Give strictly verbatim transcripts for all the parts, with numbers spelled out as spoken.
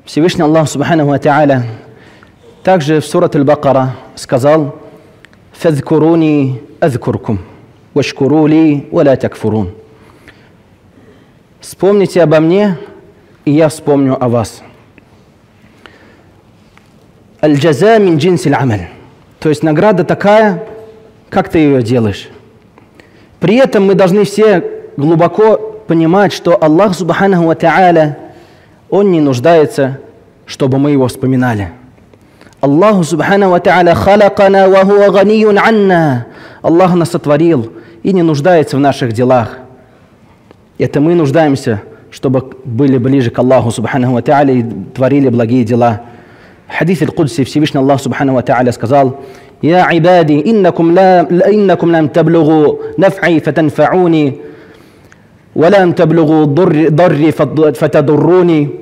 Всевышний Аллах Субханаху ва Тааля также в сурат Аль-Бакара сказал: «Фадзкуруни азкуркум, вашкуру ли ва ла такфурун». Вспомните обо мне, и я вспомню о вас. Аль-джаза мин джинси аль-амаль. То есть награда такая, как ты ее делаешь. При этом мы должны все глубоко понимать, что Аллах Субханаху ва Тааля, Он не нуждается, чтобы мы Его вспоминали. Аллаху Субханаху ва Тааля халакана ва хуа ганиюн анна. Аллах нас сотворил и не нуждается в наших делах. Это мы нуждаемся, чтобы были ближе к Аллаху Субханаху ва Тааля и творили благие дела. Хадис аль-Кудси, Всевышний Аллах Субханаху ва Тааля сказал: «Я ибади, иннакум лам таблугу наф'и фатанфa'уни, ва лам таблугу дарри фатадурруни».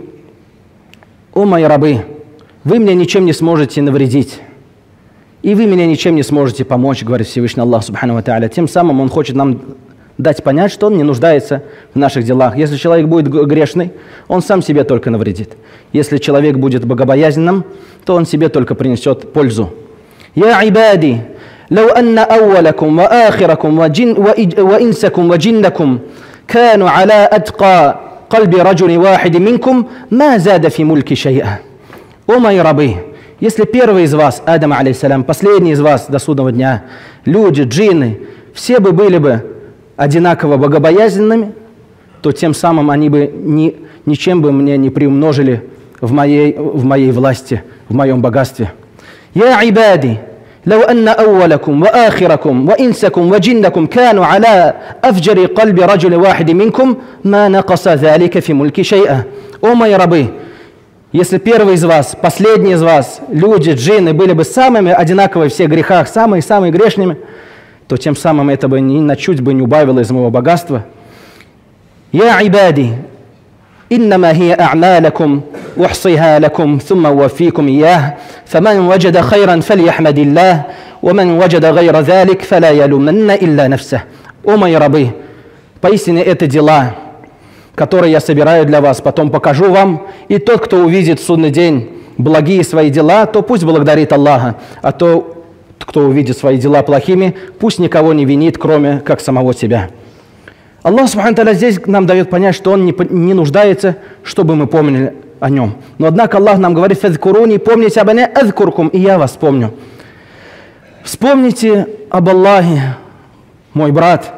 О мои рабы, вы мне ничем не сможете навредить, и вы мне ничем не сможете помочь, говорит Всевышний Аллах Субханаху ва Тааля. Тем самым Он хочет нам дать понять, что Он не нуждается в наших делах. Если человек будет грешный, он сам себе только навредит. Если человек будет богобоязненным, то он себе только принесет пользу. «Я ибади, лау анна ауалакум ва ахиракум ва инсакум ва джиннакум кану аля атка кальби раджули вахиди минкум ма зада фи мульки шай'a». О мои рабы, если первый из вас, Адам алейхиссалям, последний из вас до судного дня, люди, джинны, все бы были бы одинаково богобоязненными, то тем самым они бы ни, ничем бы мне не приумножили в моей, в моей власти, в моем богатстве. «Я ибади, лау анна ауалакум ва ахиракум ва инсакум ва джиннакум кану аля афджари кальби раджули вахиди минкум ма накаса залика фи мульки шай'a». О мои рабы, если первый из вас, последний из вас, люди, джинны, были бы самыми одинаковыми в всех грехах, самые-самые грешными, то тем самым это бы ни на чуть бы не убавило из моего богатства. «Я ибади, иннама хия а'малакум, ухсиха лакум, thumma уафикум иях, фаман ваджада хайран фальяхмадиллах, ваман ваджада гайра залик, фаля ялуманна илля нафсах». О мои рабы, поистине это дела, которые я собираю для вас, потом покажу вам, и тот, кто увидит в судный день благие свои дела, то пусть благодарит Аллаха, а то кто увидит свои дела плохими, пусть никого не винит, кроме как самого себя. Аллах Субхану Тааля здесь нам дает понять, что Он не, не нуждается, чтобы мы помнили о Нем. Но однако Аллах нам говорит: «Фадзкуруни, помните об мне, азкуркум, и я вас помню». Вспомните об Аллахе, мой брат,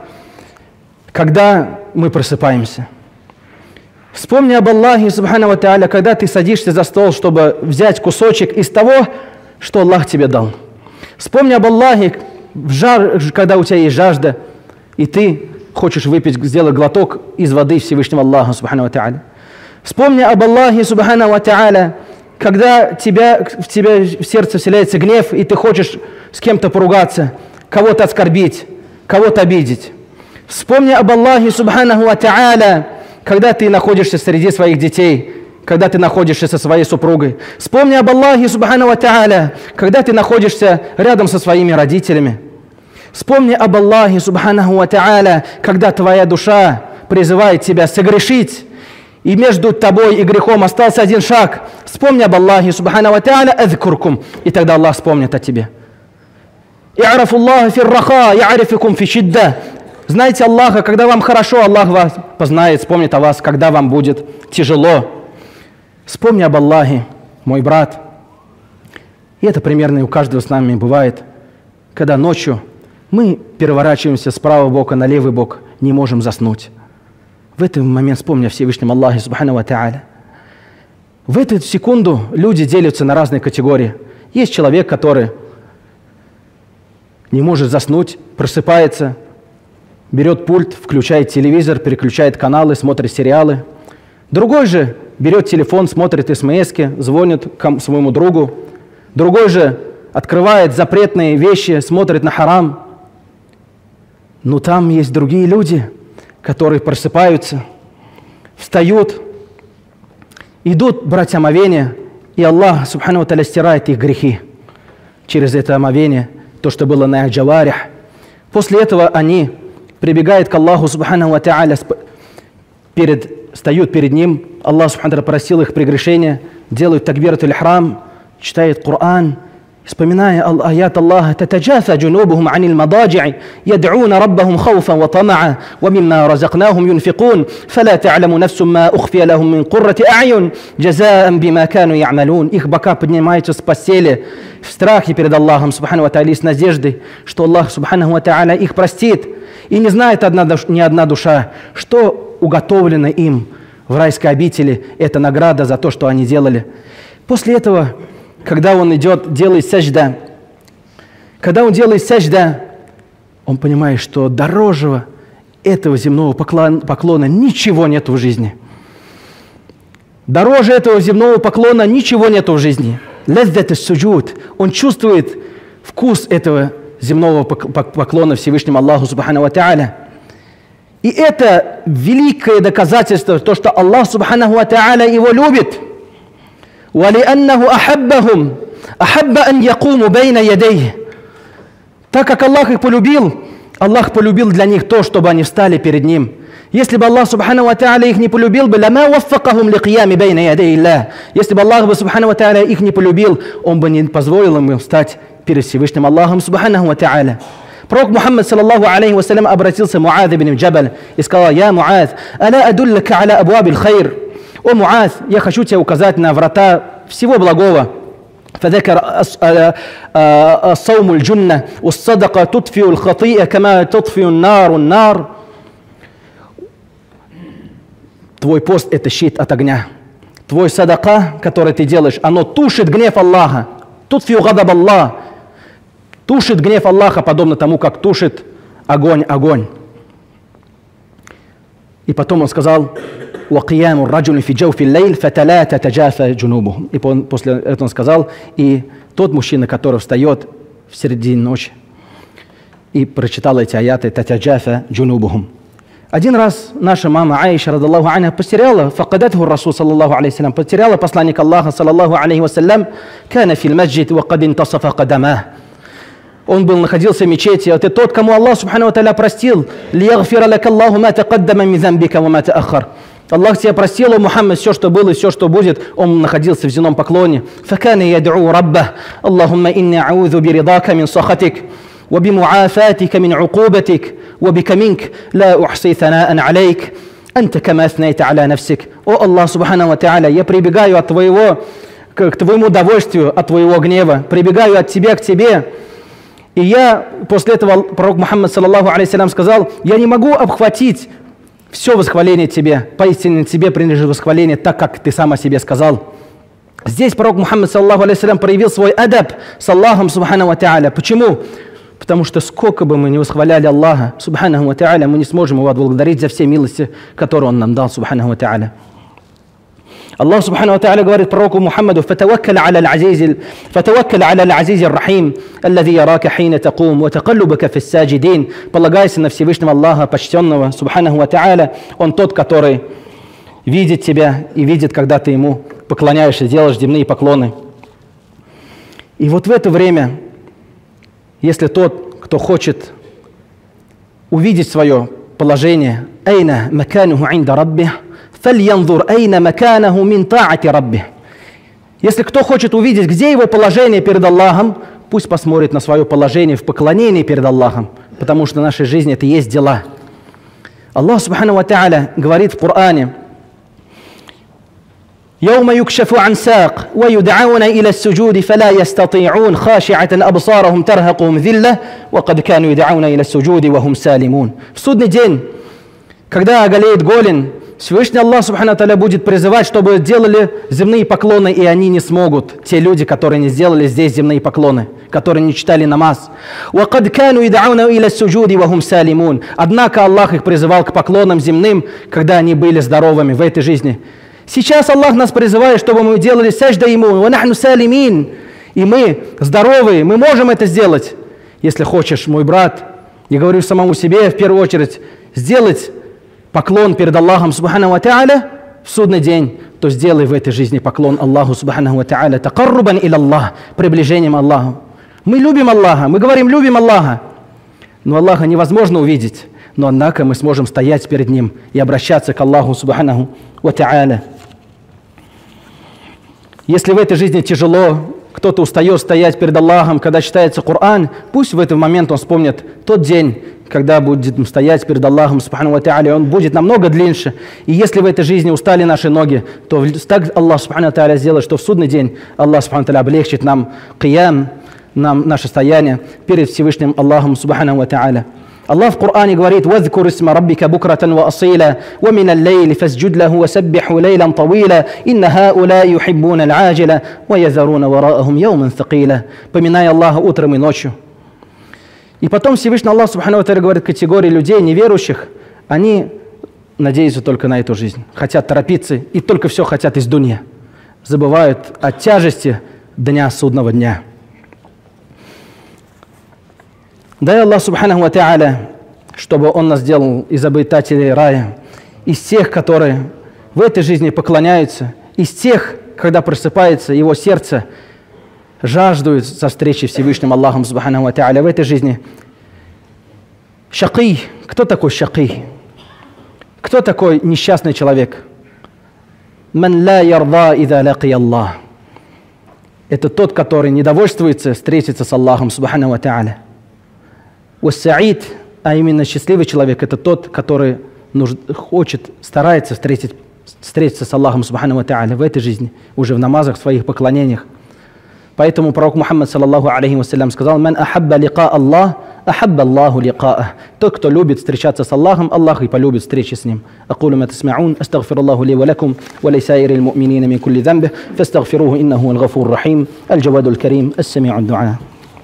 когда мы просыпаемся. Вспомни об Аллахе Субхану ва Тааля, когда ты садишься за стол, чтобы взять кусочек из того, что Аллах тебе дал. Вспомни об Аллахе, жар, когда у тебя есть жажда, и ты хочешь выпить, сделать глоток из воды Всевышнего Аллаха Субхану ва Тааля. Вспомни об Аллахе Субхану ва Тааля, когда тебя, в тебя в сердце вселяется гнев, и ты хочешь с кем-то поругаться, кого-то оскорбить, кого-то обидеть. Вспомни об Аллахе Субхану ва Тааля, когда ты находишься среди своих детей, когда ты находишься со своей супругой. Вспомни об Аллахе Субхану ва Тааля, когда ты находишься рядом со своими родителями. Вспомни об Аллахе Субхану ва Тааля, когда твоя душа призывает тебя согрешить, и между тобой и грехом остался один шаг. Вспомни об Аллахе Субхану ва Тааля, азкуркум, и тогда Аллах вспомнит о тебе. «И'рафу Аллаха фи р-раха, я'рифукум фи шидда». Знайте Аллаха, когда вам хорошо, Аллах вас познает, вспомнит о вас, когда вам будет тяжело. Вспомни об Аллахе, мой брат. И это примерно и у каждого с нами бывает, когда ночью мы переворачиваемся с правого бока на левый бок, не можем заснуть. В этот момент вспомни о Всевышнем Аллахе Субхану ва Тааля. В эту секунду люди делятся на разные категории. Есть человек, который не может заснуть, просыпается, берет пульт, включает телевизор, переключает каналы, смотрит сериалы. Другой же берет телефон, смотрит эс-эм-эски, звонит к своему другу. Другой же открывает запретные вещи, смотрит на харам. Но там есть другие люди, которые просыпаются, встают, идут брать омовение, и Аллах Субхану ва Тааля стирает их грехи через это омовение, то, что было на их джаварих. После этого они прибегают к Аллаху Субхану ва Тааля перед встают перед ним, Аллах субхану просил их прегрешения, делают такбират аль-ихрам, читают Коран, вспоминая аят Аллаха: «Татаджафа джунубухум анил мададжи, яд'уна раббахум хауфан ва тамаа, ва мимма разакнахум юнфикун, фала та'ламу нафсум ма ухфия лахум мин куррати а'юн, джазаан бима кану я'малун». Их бока поднимаются с постели в страхе перед Аллахом субхану ва та'аля, с надеждой, что Аллах субхану ва та'аля их простит. И не знает одна, ни одна душа, что уготовлено им в райской обители, это награда за то, что они делали. После этого, когда он идет, делает сажда, когда он делает сажда, он понимает, что дороже этого земного поклона, поклона ничего нет в жизни. Дороже этого земного поклона ничего нет в жизни. Лаззат ас-суджуд. Он чувствует вкус этого земного поклона Всевышнему Аллаху субхану ва та'аля. И это великое доказательство, то, что Аллах субхану ва та'аля его любит. وَلِأَنَّهُ أَحَبَّهُمْ أَحَبَّ أَنْ يَقُومُ بَيْنَ يَدَيْهِ. Так как Аллах их полюбил, Аллах полюбил для них то, чтобы они встали перед Ним. Если бы Аллах субхану ва та'аля их не полюбил бы, لَمَا وَفَّقَهُمْ لِقِيَامِ بَيْنَ يَدَيْ اللَّهِ. Если бы Аллах субхану ва та'аля их не полюбил, Он бы не позволил им встать перед Всевышним Аллахом субхану ва та'аля. Пророк Мухаммад саллаллаху алейхи вассалям обратился к Муаду ибн Джабаль и сказал: «Я Муад, аля адуллака аля абуаб аль-хайр». О Муад, я хочу тебе указать на врата всего благого. فذكر الصوم الجنة والصدقة تطفئ الخطيئة كما تطفئ النار النار. Твой пост – это щит от огня. Твой садака, который ты делаешь, оно тушит гнев Аллаха. Тутфиу гадаб Аллах. Тушит гнев Аллаха, подобно тому, как тушит огонь огонь. И потом он сказал: وَقِيَامُ الرَّجُلِ فِي جَوْفِ اللَّيْلِ فَتَلَا تَتَجَافَ جُنُوبُهُ. И он, после этого он сказал: и тот мужчина, который встает в середине ночи, и прочитал эти аяты: «Татаджафа джунубухум». Один раз наша мама Аиша, радаллаху анха, потеряла, факадатху Расул, саллаллаху алейхи вассалям, потеряла посланника Аллаха, саллаллаху алейхи вассалям, кана фил маджид ва кад интасафа кадамах. Он был, находился в мечети. Это тот, кому Аллах субхану ва та'аля простил. «Лиягфира лака Аллаху ма тақаддама мин замбика ва ма тааххар». Аллах тебя простил, о Мухаммад, все, что было и все, что будет. Он находился в земном поклоне. «Факана яд'у раббах. Аллахумма инни а'удhu биридака мин сахатик, ва бимуафатика мин укубатик, ва бика минк ла ухси танаан алейк, анта кама аснайта аля нафсик». О Аллах субхану ва та'аля, я прибегаю от твоего, к твоему удовольствию, от твоего гнева. Прибегаю от тебя к тебе. И я, после этого пророк Мухаммад, саллаллаху алейхи вассалям, сказал: я не могу обхватить все восхваление тебе. Поистине тебе принадлежит восхваление, так как ты сам о себе сказал. Здесь пророк Мухаммад, саллаллаху алейхи вассалям, проявил свой адаб с Аллахом, субхану ва та'аля. Почему? Потому что сколько бы мы ни восхваляли Аллаха, субхану ва та'аля, мы не сможем его отблагодарить за все милости, которые Он нам дал, субхану ва та'аля. Аллах субхану ва та'аля говорит пророку Мухаммаду: «Фатаваккал аля аль-азиз, фатаваккал аля аль-азиз ар-рахим, аллади ярака хина такум, ва тaqallubaka фис саджидин». Полагайся на Всевышнего Аллаха, почтенного, субхану ва та'аля. Он тот, который видит тебя и видит, когда ты Ему поклоняешься, делаешь земные поклоны. И вот в это время, если тот, кто хочет увидеть свое положение, «Айна макануху инда раббих, فَلْيَنْظُرْ أَيْنَ مَكَانَهُ مِنْ طَاعَةِ رَبِّهِ». Если кто хочет увидеть, где его положение перед Аллахом, пусть посмотрит на свое положение в поклонении перед Аллахом, потому что наша жизнь – это и есть дела. Аллах субхану ва та'аля говорит в Коране: يوم يكشف عن ساق ويدعون إلى السجود فلا يستطيعون خاشعة أبصارهم ترهقهم ذلة وقد كانوا يدعون إلى السجود وهم سالمون. В судный день, когда оголеет голень, Всевышний Аллах субхану ва та'аля будет призывать, чтобы делали земные поклоны, и они не смогут. Те люди, которые не сделали здесь земные поклоны, которые не читали намаз. وَقَدْ كَانُوا يَدْعُونَ إِلَى السُّجُودِ وَهُمْ سَالِمُونَ. Однако Аллах их призывал к поклонам земным, когда они были здоровыми в этой жизни. Сейчас Аллах нас призывает, чтобы мы делали сажда Ему. وَنَحْنُ سَالِمِينَ. И мы здоровые, мы можем это сделать. Если хочешь, мой брат, я говорю самому себе в первую очередь, сделать поклон перед Аллахом субхану ва та'аля в судный день, то сделай в этой жизни поклон Аллаху субхану ва та'аля такаррубан иля Аллах, приближением Аллаху. Мы любим Аллаха, мы говорим любим Аллаха, но Аллаха невозможно увидеть. но однако мы сможем стоять перед Ним и обращаться к Аллаху Субханаху ва Та'аля. Если в этой жизни тяжело, кто-то устает стоять перед Аллахом, когда читается Коран, пусть в этот момент он вспомнит тот день, когда будет стоять перед Аллахом Субхану ва Та'аля, он будет намного длиннее. И если в этой жизни устали наши ноги, то так Аллах Субхану ва Та'аля сделает, что в судный день Аллах Субхану ва Та'аля облегчит нам киям, нам наше стояние перед Всевышним Аллахом Субхану ва Та'аля. Аллах в Коране говорит: «Вазкур исма раббика букратан ва асила, ва минал лейли фасджуд лаху ва саббиху лейлан тавила, инна хаула юхиббуна аль-аджила, ва язаруна вараахум яуман thaqila». Поминай Аллаха утром и ночью. И потом Всевышний Аллах Субхану ва Та'аля говорит категории людей, неверующих, они надеются только на эту жизнь, хотят торопиться и только все хотят из дунья, забывают о тяжести дня судного дня. Дай Аллах Субханаху ва Та'аля, чтобы Он нас сделал из обитателей рая, из тех, которые в этой жизни поклоняются, из тех, когда просыпается его сердце, жаждут со встречи Всевышним Аллахом Субханаху ва Та'аля в этой жизни. Шакий. Кто такой шакий? Кто такой несчастный человек? Ман ла ярда иза лаки Аллах. Это тот, который недовольствуется встретиться с Аллахом Субханаху ва Та'аля. Уассаид, а именно счастливый человек, это тот, который нужд... хочет, старается встретить, встретиться с Аллахом Субхану ва Та'аля в этой жизни, уже в намазах, в своих поклонениях. Поэтому пророк Мухаммад саллаллаху алейхи вассалям сказал: «Ман ахабба лика Аллах, ахабба Аллаху лика'ах». Тот, кто любит встречаться с Аллахом, Аллах и полюбит встречи с Ним. Акулу ма тасма'ун, астагфируллаху ли ва лакум, ва лисаирил му'минина мин кулли дhanбih, фастагфируhu иннаху аль-гафур рахим, аль-джавадуль карим, ас-сами'у ад-ду'a.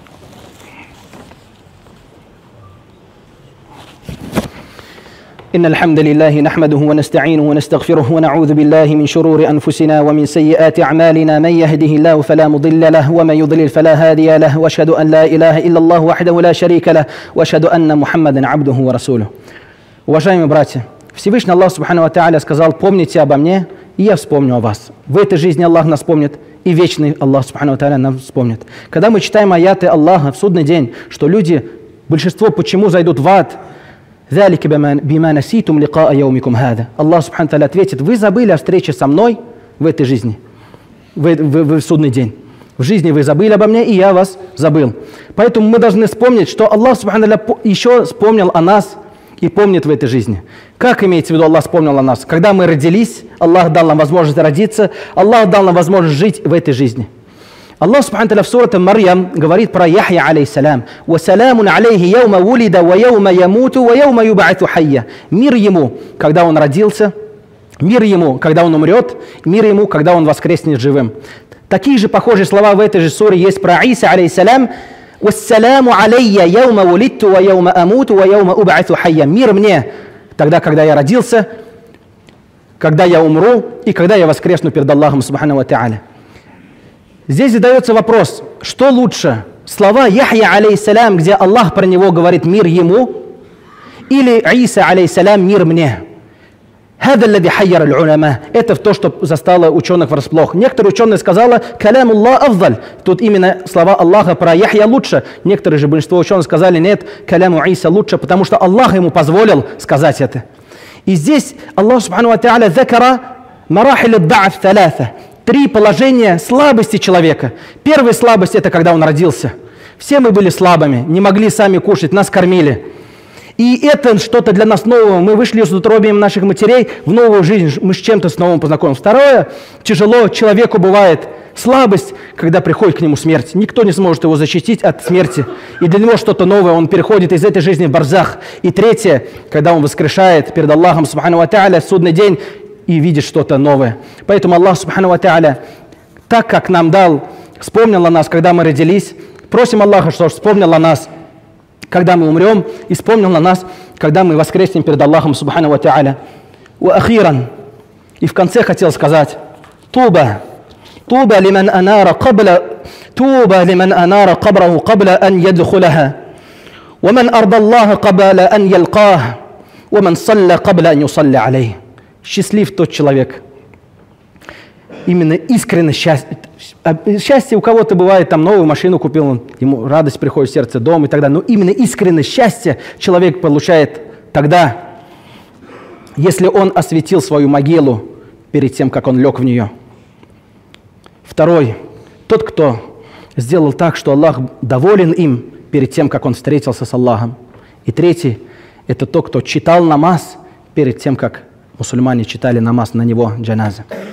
إن الحمد لله نحمده ونستعينه ونستغفره ونعوذ بالله من شرور أنفسنا ومن سيئات أعمالنا من يهده الله فلا مضل له ومن يضلل فلا هادي له وأشهد أن لا إله إلا الله وحده لا شريك له وأشهد أن محمدا عبده ورسوله. Уважаемые братья, Всевышний Аллах Субхану ва Та'аля сказал: помните обо мне, и я вспомню о вас. В этой жизни Аллах нас вспомнит, и вечный Аллах Субхану ва Та'аля нас вспомнит. Когда мы читаем аяты Аллаха в судный день, что люди, большинство почему зайдут в ад, ذلك بما نسيتم لقاء يومكم هذا. Аллах Субхану ва Та'аля ответит: вы забыли о встрече со мной в этой жизни, в, в, в судный день. В жизни вы забыли обо мне, и я вас забыл. Поэтому мы должны вспомнить, что Аллах Субхану ва Та'аля еще вспомнил о нас и помнит в этой жизни. Как имеется в виду Аллах вспомнил о нас? Когда мы родились, Аллах дал нам возможность родиться, Аллах дал нам возможность жить в этой жизни. Аллах Субхану ва Та'аля в сурате Марьям говорит про Яхья алейхиссалям: «Ва саламун алейхи яума вулида, ва яума ямуту, ва яума юб'ату хайя». Мир ему, когда он родился, мир ему, когда он умрет, мир ему, когда он воскреснет живым. Такие же похожие слова в этой же суре есть про Иса алейхиссалям: «Вассаляму алейя яума вулидту, ва яума амуту, ва яума уб'ату хайя». Мир мне, тогда, когда я родился, когда я умру и когда я воскресну перед Аллахом Субхану ва Та'аля. Здесь задается вопрос, что лучше, слова Яхья алейхиссалям, где Аллах про него говорит «мир ему», или Иса алейхиссалям «мир мне». Это то, что застало ученых врасплох. Некоторые ученые сказали «калям Аллах афдаль». Тут именно слова Аллаха про Яхья лучше. Некоторые же, большинство ученых сказали «нет, каляму Иса лучше», потому что Аллах ему позволил сказать это. И здесь Аллах Субхану ва Та'аля закара марахиль ад-да'ф талата. Три положения слабости человека. Первая слабость – это когда он родился. Все мы были слабыми, не могли сами кушать, нас кормили. И это что-то для нас нового. Мы вышли из утробьем наших матерей в новую жизнь, мы с чем-то с новым познакомились. Второе – тяжело человеку бывает слабость, когда приходит к нему смерть. Никто не сможет его защитить от смерти. И для него что-то новое, он переходит из этой жизни в барзах. И третье – когда он воскрешает перед Аллахом Субхану ва Та'аля в судный день, и видит что-то новое. Поэтому Аллах Субхану ва Та'аля, так как нам дал, вспомнил о нас, когда мы родились, просим Аллаха, чтобы вспомнил о нас, когда мы умрем, и вспомнил о нас, когда мы воскреснем перед Аллахом Субхану ва Та'аля. Ва ахиран. И в конце хотел сказать: Туба. Туба лиман анара кабла, туба лиман анара кабраху кабла ан ядхулаха. Ва ман арда Аллаха кабла ан ялках. Ва ман салля кабла ан юсалля алейх. Счастлив тот человек. Именно искренне счастье. Счастье у кого-то бывает, там новую машину купил, ему радость приходит в сердце, дом и так далее. Но именно искренне счастье человек получает тогда, если он осветил свою могилу перед тем, как он лег в нее. Второй, тот, кто сделал так, что Аллах доволен им перед тем, как он встретился с Аллахом. И третий, это тот, кто читал намаз перед тем, как мусульмане читали намаз на него, джаназа.